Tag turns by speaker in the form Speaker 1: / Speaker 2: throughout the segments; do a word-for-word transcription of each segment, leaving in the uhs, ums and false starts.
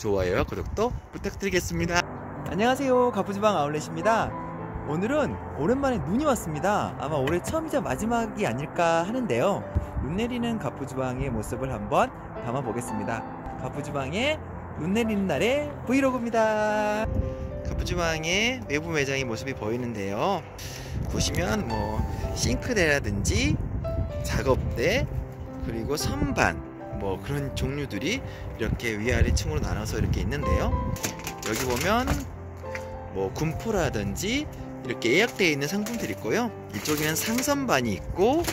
Speaker 1: 좋아요와 구독도 부탁드리겠습니다.
Speaker 2: 안녕하세요, 가부지방 아울렛입니다. 오늘은 오랜만에 눈이 왔습니다. 아마 올해 처음이자 마지막이 아닐까 하는데요, 눈 내리는 가부지방의 모습을 한번 담아보겠습니다. 가부지방의 눈 내리는 날의 브이로그입니다.
Speaker 1: 가부지방의 외부 매장의 모습이 보이는데요, 보시면 뭐 싱크대라든지 작업대 그리고 선반 뭐 그런 종류들이 이렇게 위아래 층으로 나눠서 이렇게 있는데요, 여기 보면 뭐 군포라든지 이렇게 예약되어 있는 상품들이 있고요, 이쪽에는 상선반이 있고,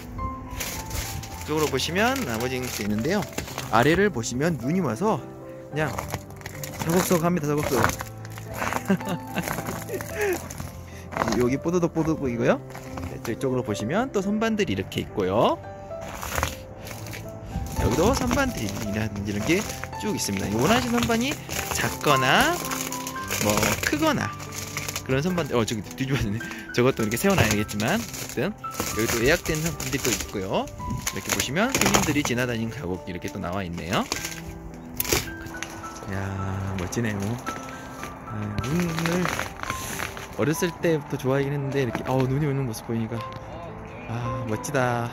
Speaker 1: 이쪽으로 보시면 나머지 것도 있는데요, 아래를 보시면 눈이 와서 그냥 서걱서걱 합니다. 서걱서걱. 여기 뽀드득 뽀드득이고요, 이쪽으로 보시면 또 선반들이 이렇게 있고요, 여기도 선반들이라든지 이런 게 쭉 있습니다. 원하시는 선반이 작거나 뭐 크거나 그런 선반, 어 저기 뒤집어졌네. 저것도 이렇게 세워놔야겠지만 어쨌든 여기도 예약된 상품들이 또 있고요, 이렇게 보시면 손님들이 지나다니는 가곡 이렇게 또 나와 있네요. 이야, 멋지네요. 아, 눈을 어렸을 때부터 좋아하긴 했는데 이렇게 어 눈이 오는 모습 보이니까 아 멋지다.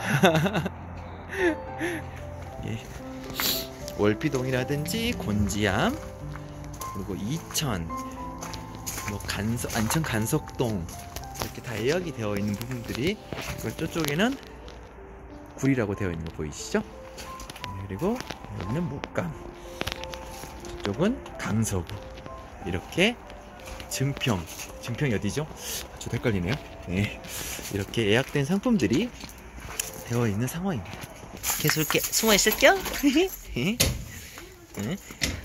Speaker 1: 예. 월피동이라든지 곤지암 그리고 이천 뭐 간석 안천 간석동 이렇게 다 예약이 되어 있는 부분들이, 그리고 저쪽에는 구리라고 되어 있는 거 보이시죠? 그리고 여기는 목감, 저쪽은 강서구, 이렇게 증평 증평이 어디죠? 저도 헷갈리네요. 네. 이렇게 예약된 상품들이 되어 있는 상황입니다. 계속 이렇게 숨어 있을게요. 응?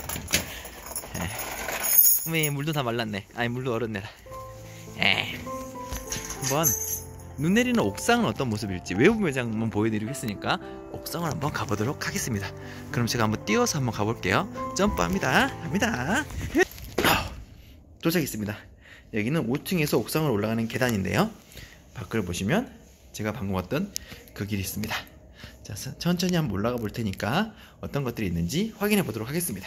Speaker 1: 왜 물도 다 말랐네. 아니 물도 얼었네. 에이. 한번 눈 내리는 옥상은 어떤 모습일지 외부 매장만 보여드리고 했으니까 옥상을 한번 가보도록 하겠습니다. 그럼 제가 한번 뛰어서 한번 가볼게요. 점프합니다. 갑니다. 도착했습니다. 여기는 오 층에서 옥상을 올라가는 계단인데요, 밖을 보시면 제가 방금 왔던 그 길이 있습니다. 자, 천천히 한번 올라가 볼 테니까 어떤 것들이 있는지 확인해 보도록 하겠습니다.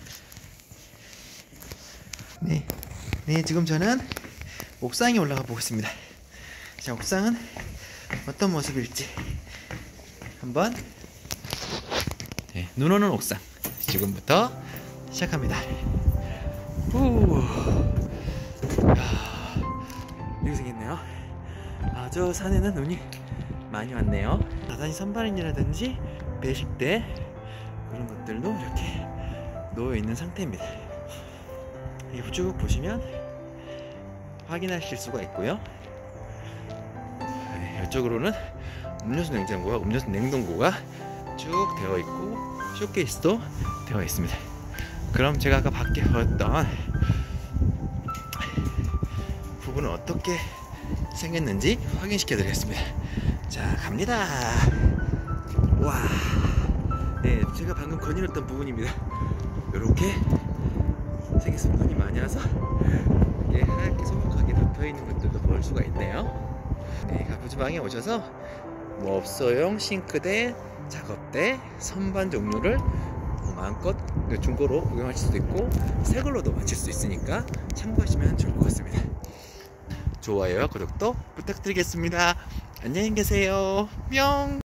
Speaker 1: 네, 네 지금 저는 옥상에 올라가 보고 있습니다. 자, 옥상은 어떤 모습일지 한번, 네, 눈 오는 옥상 지금부터 시작합니다. 후, 야, 이렇게 생겼네요. 아, 저 산에는 눈이 많이 왔네요. 나단히 선반이라든지 배식대 그런 것들도 이렇게 놓여 있는 상태입니다. 이렇게 쭉 보시면 확인하실 수가 있고요, 네, 이쪽으로는 음료수 냉장고와 음료수 냉동고가 쭉 되어 있고 쇼케이스도 되어 있습니다. 그럼 제가 아까 밖에 보였던 부분은 어떻게 생겼는지 확인시켜 드리겠습니다. 자, 갑니다. 와, 네, 제가 방금 거닐었던 부분입니다. 이렇게 생겼습니다. 눈이 많이 와서 예, 하얗게 소박하게 덮여있는 것들도 볼 수가 있네요. 네, 가부지방에 오셔서 뭐 업소용 싱크대, 작업대, 선반 종류를 마음껏 중고로 구경하실 수도 있고 새 걸로도 마칠 수 있으니까 참고하시면 좋을 것 같습니다. 좋아요와 구독도 부탁드리겠습니다. 안녕히 계세요. 뿅.